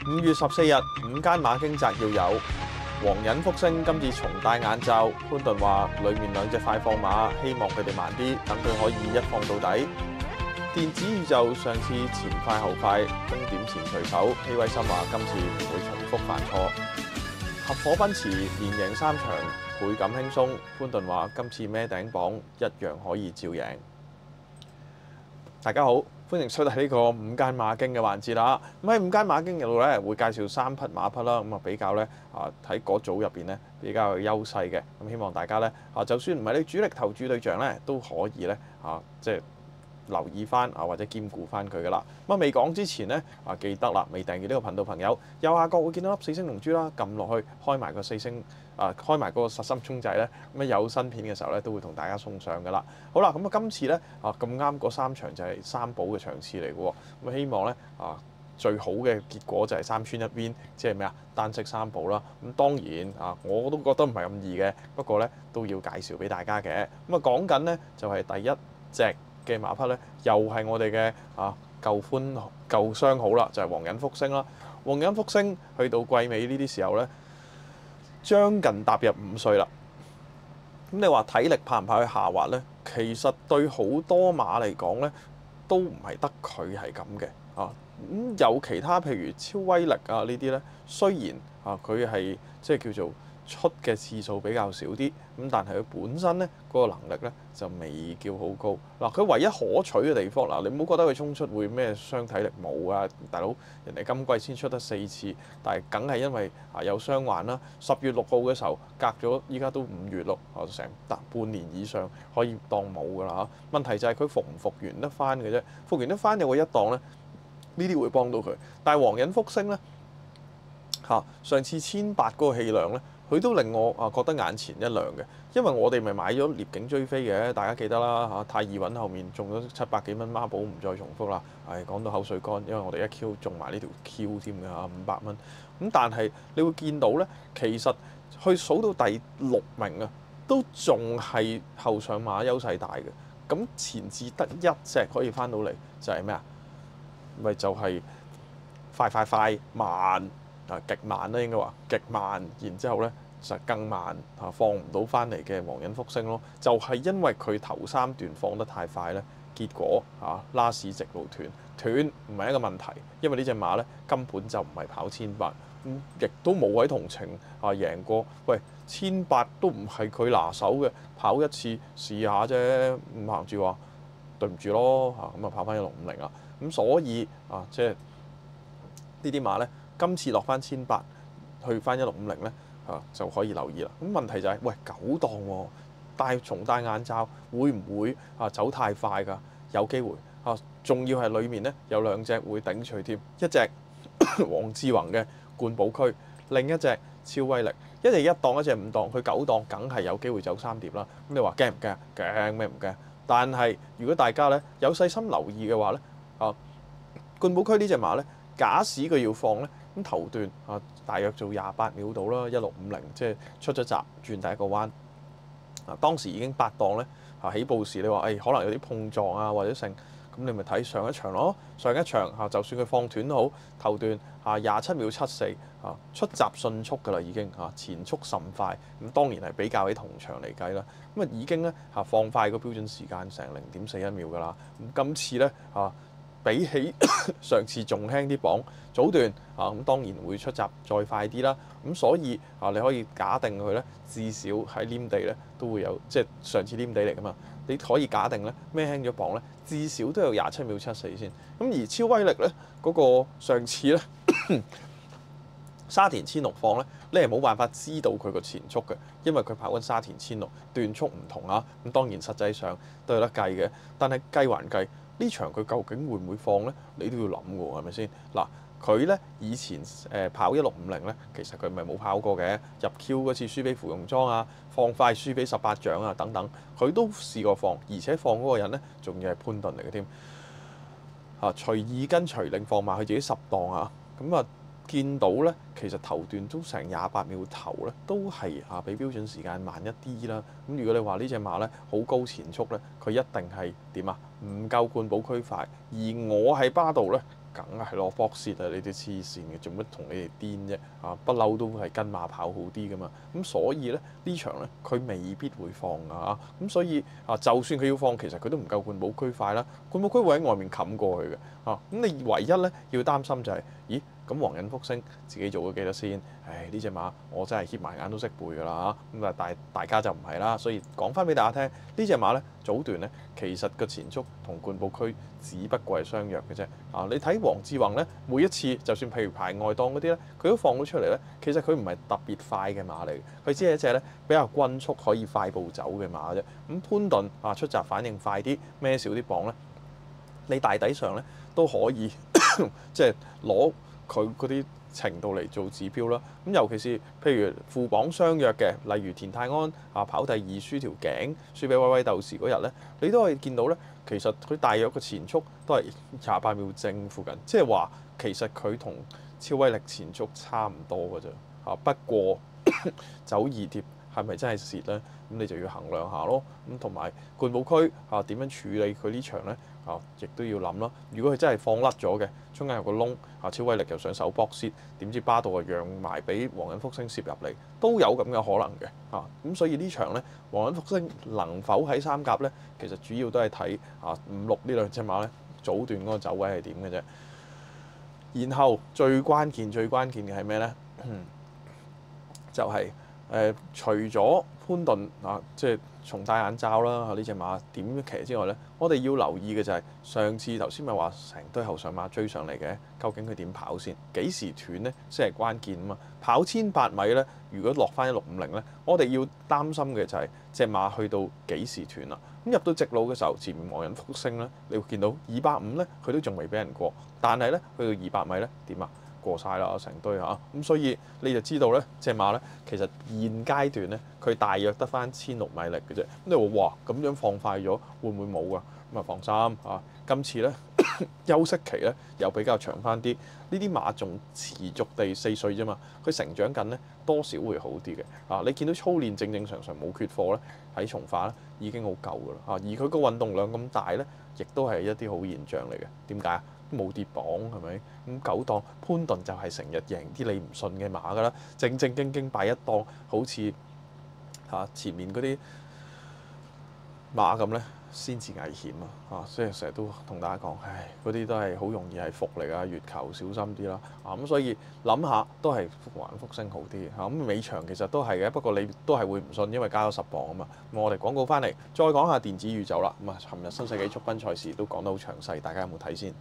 5月14日，午間馬經摘要有皇仁福星今次重戴眼罩，潘頓話裡面兩隻快放馬，希望佢哋慢啲，等佢可以一放到底。電子宇宙上次前快後快，終點前隨手，希威森話今次唔會重複犯錯。合夥奔馳連贏3場，倍感輕鬆。潘頓話今次孭頂榜一樣可以照贏。大家好，歡迎收睇呢個午間馬經嘅環節啦。咁喺午間馬經度咧，會介紹3匹馬匹啦。咁啊比較咧喺嗰組入邊咧比較有優勢嘅。咁希望大家咧就算唔係你主力投注對象咧，都可以咧即係留意翻或者兼顧翻佢噶啦。咁未講之前咧記得啦，未訂閱呢個頻道朋友，右下角會見到粒4星龍珠啦，撳落去開埋個4星開埋嗰個實心鐘仔咧，咁有新片嘅時候咧都會同大家送上噶啦。好啦，咁今次咧咁啱嗰3場就係3寶嘅場次嚟嘅喎。咁希望咧最好嘅結果就係3穿1 win，即係咩啊？單色3寶啦。咁當然我都覺得唔係咁易嘅，不過咧都要介紹俾大家嘅。咁講緊咧就係第一隻嘅馬匹咧，又係我哋嘅舊相好啦，就係皇仁福星啦。皇仁福星去到季尾呢啲時候咧，將近踏入5歲啦。咁你話體力怕唔怕去下滑咧？其實對好多馬嚟講咧，都唔係得佢係咁嘅咁有其他譬如超威力呢啲咧，雖然佢係即係叫做出嘅次數比較少啲，咁但係佢本身咧嗰個能力咧就未叫好高。佢唯一可取嘅地方你唔好覺得佢衝出會咩傷體力冇啊，大佬人哋今季先出得4次，但係梗係因為有傷患啦。10月6號嘅時候隔咗依家都5月咯，成半年以上可以當冇㗎啦嚇。問題就係佢復唔復原得翻嘅啫，復原得翻有個一檔咧，呢啲會幫到佢。但係皇仁福星咧上次1800嗰個氣量咧，佢都令我覺得眼前一亮嘅，因為我哋咪買咗獵景追飛嘅，大家記得啦太易穩後面中咗700幾蚊孖寶，唔再重複啦。講到口水乾，因為我哋一 Q 中埋呢條 Q 添嘅500蚊。咁但係你會見到咧，其實去數到第6名都仲係後上馬優勢大嘅。咁前至得一隻可以翻到嚟，就係咩啊？咪就係快慢極慢啦，應該話極慢，然之後咧就更慢放唔到翻嚟嘅皇仁福星咯。就係因為佢頭3段放得太快咧，結果拉屎直路斷唔係一個問題，因為呢隻馬咧根本就唔係跑1800，亦都冇喺同程贏過。喂，1800都唔係佢拿手嘅，跑一次試下啫，唔行住話對唔住咯咁跑翻1650啦。咁所以即係呢啲馬咧，今次落翻1800去翻1650咧就可以留意啦。咁問題就係喂9檔重戴眼罩會唔會走太快㗎？有機會仲要係裡面咧有2隻會頂隨添，一隻黃志宏嘅冠寶區，另一隻超威力，一隻1檔，一隻5檔，佢9檔梗係有機會走3碟啦。咁你話驚唔驚？驚咩唔驚？但係如果大家咧有細心留意嘅話咧冠寶區呢隻馬咧，假使佢要放咧，咁頭段大約做28秒到啦，1650，即係出咗閘轉第一個彎。當時已經8檔咧起步時，你話可能有啲碰撞或者剩，咁你咪睇上一場咯。上一場就算佢放斷都好，頭段27秒74出閘迅速㗎啦，已經前速甚快。咁當然係比較起同場嚟計啦，咁已經咧放快個標準時間成0.41秒㗎啦。咁今次咧比起上次仲輕啲磅，早段咁當然會出閘再快啲啦。咁所以你可以假定佢咧，至少喺黏地咧都會有，即係上次黏地嚟㗎嘛。你可以假定咧孭輕咗磅咧，至少都有27秒74先。咁而超威力咧嗰個上次咧沙田1600放咧，你係冇辦法知道佢個前速嘅，因為佢跑緊沙田1600段速唔同咁當然實際上都有得計嘅，但係計還計。呢場佢究竟會唔會放咧？你都要諗嘅喎，係咪先？佢咧以前跑1650咧，其實佢咪冇跑過嘅。入 Q 嗰次輸俾芙蓉莊放快輸俾18獎等等，佢都試過放，而且放嗰個人咧仲要係潘頓嚟嘅添。隨意跟隨令放馬佢自己10檔咁見到咧，其實頭段都成28秒頭咧，都係比標準時間慢一啲啦。咁如果你話呢隻馬咧好高前速咧，佢一定係點唔夠冠寶區快。而我喺巴度咧梗係攞波蝕啊！你啲黐線嘅，做乜同你哋癲啫？不嬲都係跟馬跑好啲噶嘛。咁所以咧呢場咧佢未必會放㗎。咁所以就算佢要放，其實佢都唔夠冠寶區快啦。冠寶區會喺外面冚過去嘅。咁你唯一咧要擔心就係，咦？咁皇仁福星自己做咗幾多先？唉，呢隻馬我真係瞌埋眼都識背㗎啦嚇。咁大家就唔係啦，所以講翻俾大家聽，呢隻馬咧早段咧其實個前速同冠寶區只不過係相若嘅啫。你睇黃志宏咧，每一次就算譬如排外檔嗰啲咧，佢都放到出嚟咧，其實佢唔係特別快嘅馬嚟，佢只係一隻咧比較均速可以快步走嘅馬啫。咁潘頓出閘反應快啲，孭少啲磅咧，你大底上咧都可以即係攞佢嗰啲程度嚟做指標啦。咁尤其是譬如副榜相約嘅，例如田泰安跑第二輸條頸，輸俾威威鬥士嗰日咧，你都可以見到咧，其實佢大約個前速都係28秒正附近，即係話其實佢同超威力前速差唔多嘅啫。不過走二貼係咪真係蝕咧？咁你就要衡量下咯。咁同埋冠寶區點樣處理佢呢場咧？亦都要諗啦。如果佢真係放甩咗嘅，中間有個窿，超威力又想手搏蝕，點知巴道讓埋俾皇仁福星攝入嚟，都有咁嘅可能嘅。咁所以呢場咧，皇仁福星能否喺三甲咧？其實主要都係睇5、6呢兩隻馬咧，早段嗰個走位係點嘅啫。然後最關鍵嘅係咩咧？就係除咗潘頓即係松大眼罩啦，呢隻馬點騎之外咧，我哋要留意嘅就係上次頭先咪話成堆後上馬追上嚟嘅，究竟佢點跑先？幾時斷咧先係關鍵啊嘛！跑1800米咧，如果落翻1650咧，我哋要擔心嘅就係隻馬去到幾時斷啦。咁入到直路嘅時候，前面皇仁福星咧，你會見到250咧，佢都仲未俾人過，但係咧去到200米咧點啊？過晒啦，成堆咁所以你就知道咧，隻馬咧其實現階段咧，佢大約得翻1600米力嘅啫。咁你話哇，咁樣放快咗，會唔會冇㗎？咁放心今次咧休息期咧又比較長翻啲，呢啲馬仲持續地4歲啫嘛，佢成長緊咧多少會好啲嘅。你見到操練正常冇缺課咧，喺從化咧已經好夠㗎啦。而佢個運動量咁大咧，亦都係一啲好現象嚟嘅。點解啊？冇跌磅係咪？咁9檔潘頓就係成日贏啲你唔信嘅馬㗎啦，正經擺一檔，好似前面嗰啲馬咁咧，先至危險所以成日都同大家講，唉，嗰啲都係好容易係伏嚟㗎，月球小心啲啦。咁所以諗下都係皇仁福星好啲咁尾場其實都係嘅，不過你都係會唔信，因為加咗10磅啊嘛。咁我哋廣告翻嚟，再講下電子宇宙啦。尋日新世紀速奔賽事都講得好詳細，大家有冇睇先？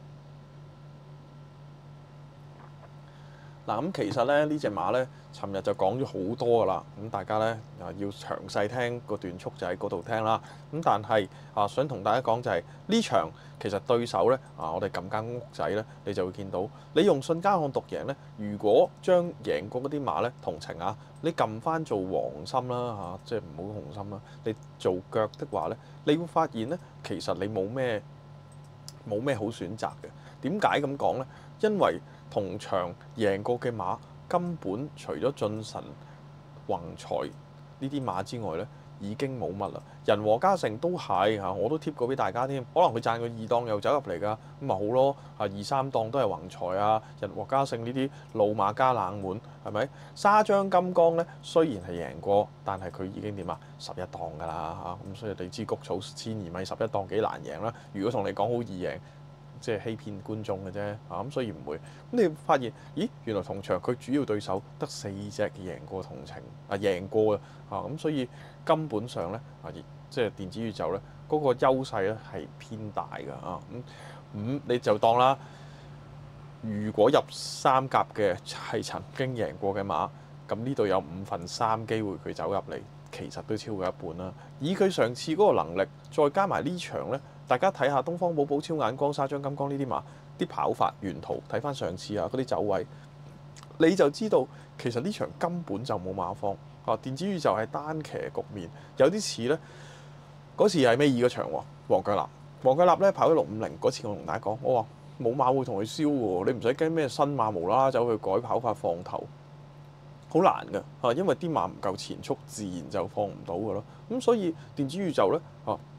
咁其實咧呢隻馬咧，尋日就講咗好多㗎啦。咁大家咧要詳細聽個段速就喺嗰度聽啦。咁但係想同大家講就係呢場其實對手咧我哋撳間屋仔咧，你就會見到你用信加項獨贏咧。如果將贏過嗰啲馬咧同情你撳翻做黃心啦即係唔好紅心啦。你做腳的話咧，你會發現咧其實你冇咩好選擇嘅。點解咁講咧？因為同場贏過嘅馬根本除咗進神、宏財呢啲馬之外咧，已經冇乜啦。人和嘉誠都係我都貼過俾大家添。可能佢賺個2檔又走入嚟㗎，咁咪好咯。2、3檔都係宏財人和嘉誠呢啲老馬加冷門係咪？沙張金剛咧雖然係贏過，但係佢已經點11檔㗎啦咁所以你知谷草1200米11檔幾難贏啦。如果同你講好易贏，即係欺騙觀眾嘅啫咁所以唔會。咁你發現，咦？原來同場佢主要對手得4隻贏過同情贏過咁所以根本上咧即係電子宇宙咧嗰個優勢咧係偏大㗎咁你就當啦。如果入三甲嘅係曾經贏過嘅馬，咁呢度有3/5機會佢走入嚟，其實都超過一半啦。以佢上次嗰個能力，再加埋呢場咧。大家睇下東方寶寶、超眼光、沙張金剛呢啲馬啲跑法沿途，睇翻上次嗰啲走位，你就知道其實呢場根本就冇馬放電子宇宙係單騎局面，有啲似咧嗰次係尾二嗰場黃腳立咧跑咗650嗰次，我同大家講，我話冇馬會同佢燒喎，你唔使驚咩新馬無啦啦走去改跑法放頭，好難㗎因為啲馬唔夠前速，自然就放唔到㗎咯。咁所以電子宇宙咧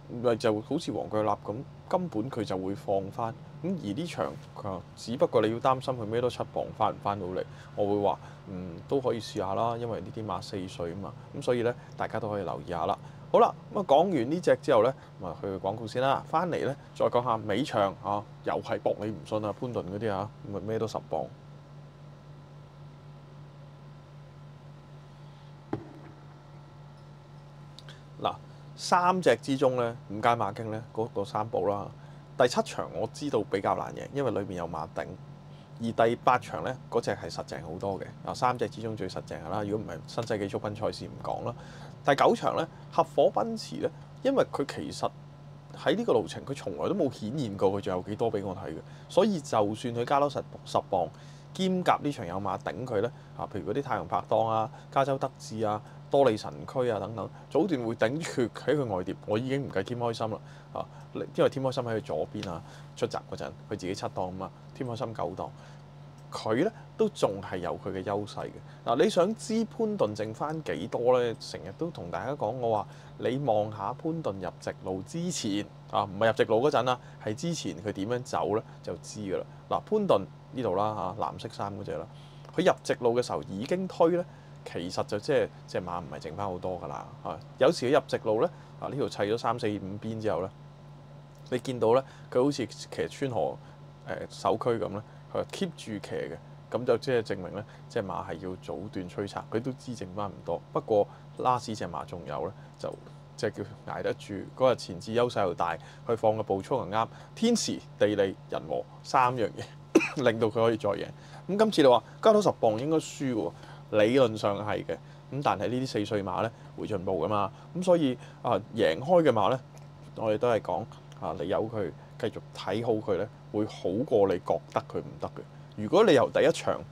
咪就好似黃腳立咁，根本佢就會放翻。咁而呢場佢只不過你要擔心佢孭多7磅翻唔翻到嚟，我會話都可以試下啦，因為呢啲馬4歲啊嘛，咁所以咧大家都可以留意下啦。好啦，咁啊講完呢隻之後咧，咁啊去廣告先啦，翻嚟咧再講下尾場啊，又係搏你唔信啊，潘頓嗰啲啊，咁啊孭多10磅。嗱，3隻之中咧，5間馬經咧嗰個3寶啦。第7場我知道比較難贏，因為裏面有馬頂。而第8場咧，嗰隻係實淨好多嘅。3隻之中最實淨㗎啦。如果唔係新世紀速奔賽事唔講啦。第9場咧，合夥奔馳咧，因為佢其實喺呢個路程佢從來都冇顯現過佢仲有幾多俾我睇嘅，所以就算佢加多10磅，兼夾呢場有馬頂佢咧，譬如嗰啲太陽拍檔啊、加州德志啊、多利神區啊等等，早段會頂住喺佢外碟，我已經唔計添開心啦，因為添開心喺佢左邊啊，出閘嗰陣佢自己7檔啊嘛，添開心9檔，佢咧都仲係有佢嘅優勢嘅。嗱，你想知潘頓剩翻幾多咧？成日都同大家講，我話你望下潘頓入直路之前唔係入直路嗰陣啦，係之前佢點樣走咧就知㗎啦。嗱，潘頓呢度啦藍色衫嗰隻啦，佢入直路嘅時候已經推咧。其實就即係隻馬唔係剩翻好多㗎啦，有時佢入直路咧，呢條砌咗3、4、5邊之後咧，你見到咧佢好似騎川河首區咁咧，佢 keep 住騎嘅，咁就即係證明咧，隻馬係要早段催策，佢都知剩翻唔多。不過 last 隻馬仲有咧，就即係叫捱得住。嗰日前置優勢又大，佢放嘅步速又啱，天時地利人和3樣嘢令到佢可以再贏。咁今次你話加多10磅應該輸喎。理論上係嘅，咁但係呢啲4歲馬咧會進步㗎嘛，咁所以贏開嘅馬咧，我哋都係講你由佢繼續睇好佢咧，會好過你覺得佢唔得嘅。如果你由第一場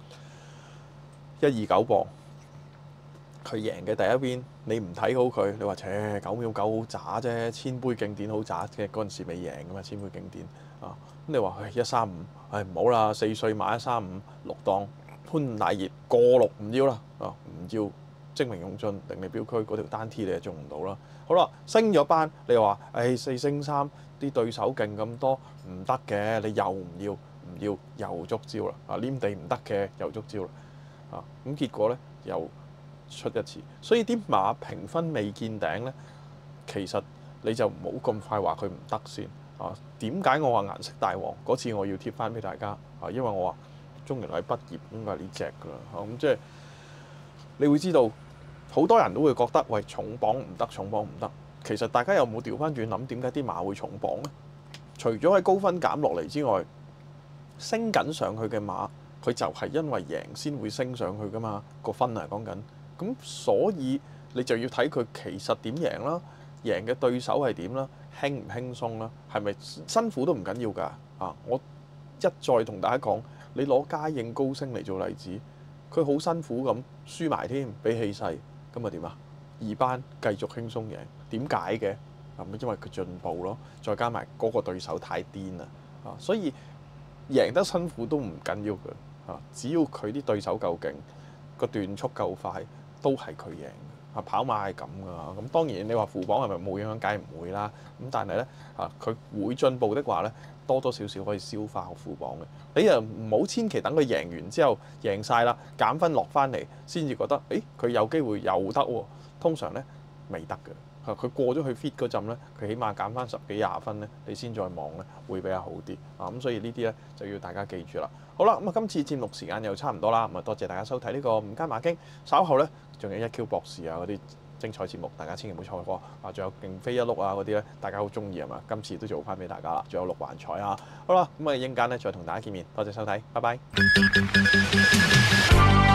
129磅佢贏嘅第一邊，你唔睇好佢，你話9秒9好渣啫，千杯競典好渣嘅，嗰陣時未贏㗎嘛，千杯競典咁你話135，唔好啦，4歲馬135 6檔。潘頓大熱過6唔要啦，唔要精明勇進凌利標區嗰條單 T 你就中唔到啦。好啦，升咗班你又話4升3啲對手勁咁多唔得嘅，你又唔要又捉招啦，黏地唔得嘅又捉招啦，咁結果咧又出一次，所以啲馬評分未見頂咧，其實你就唔好咁快話佢唔得先。點解我話顏色大王嗰次我要貼翻俾大家因為我話。中原禮畢業應該係呢隻㗎啦，咁即係你會知道好多人都會覺得喂重磅唔得，重磅唔得。其實大家有冇調翻轉諗點解啲馬會重磅咧？除咗喺高分減落嚟之外，升緊上去嘅馬，佢就係因為贏先會升上去㗎嘛，個分啊講緊。咁所以你就要睇佢其實點贏啦，贏嘅對手係點啦，輕唔輕鬆啦，係咪辛苦都唔緊要㗎。我一再同大家講。你攞嘉應高升嚟做例子，佢好辛苦咁輸埋添，俾氣勢，咁啊點啊？2班繼續輕鬆贏，點解嘅？因為佢進步咯，再加埋嗰個對手太癲啦，所以贏得辛苦都唔緊要嘅，只要佢啲對手夠勁，個段速夠快，都係佢贏。跑馬係咁噶，咁當然你話副榜係咪冇影響？梗係唔會啦。咁但係咧佢會進步的話咧，多多少少可以消化個副榜嘅。你又唔好千祈等佢贏完之後贏晒啦，減分落翻嚟先至覺得，佢有機會又得喎。通常咧未得嘅，佢過咗去 fit 嗰陣咧，佢起碼減翻10幾20分咧，你先再望咧會比較好啲。咁所以呢啲咧就要大家記住啦。好啦，咁今次節目時間又差唔多啦，咁多謝大家收睇呢個5間馬經，稍後咧仲有1Q 博士嗰啲精彩節目，大家千祈唔好錯過。仲有勁飛一碌嗰啲咧，大家好中意係嘛？今次都做翻俾大家啦，仲有6環彩啊！好啦，咁我哋陣間咧再同大家見面，多謝收睇，拜拜。